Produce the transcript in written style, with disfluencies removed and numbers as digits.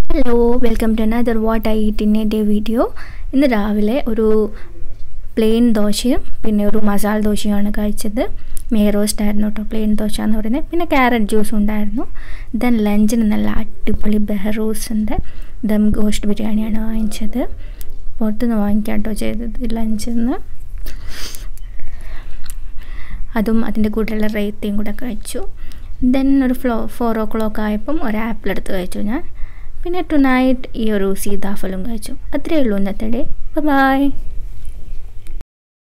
Hello, welcome to another What I Eat in a Day video. ഇന്ന് രാവിലെ ഒരു plain ദോശയും പിന്നെ ഒരു മസാല ദോശയാണ് കഴിച്ചത്. മേ റോസ്റ്റ് ആയിരുന്നു കേട്ടോ പ്ലെയിൻ ദോശ എന്ന് പറയുന്നത്. പിന്നെ ക്യാരറ്റ് ജ്യൂസ് ഉണ്ടായിരുന്നു. ദെൻ ലഞ്ചിന് നല്ല അടിപൊളി ബെഹറൂസിൻ്റെ ദം ഗോസ്റ്റ് ബിരിയാണിയാണ് വാങ്ങിച്ചത്. പുറത്തുനിന്ന് വാങ്ങിക്കാം കേട്ടോ ചെയ്തത് ലഞ്ചിന്ന്. അതും അതിൻ്റെ കൂടെയുള്ള റേത്തയും കൂടെ കഴിച്ചു. ദെൻ ഒരു 4 o'clock ആയപ്പം ഒരു ആപ്പിൾ എടുത്ത് കഴിച്ചു ഞാൻ. പിന്നെ ടു നൈറ്റ് ഈ ഒരു സീതാഫലം കഴിച്ചു. അത്രയേ ഉള്ളൂ ഇന്നത്തെ ഡേ. ബൈ.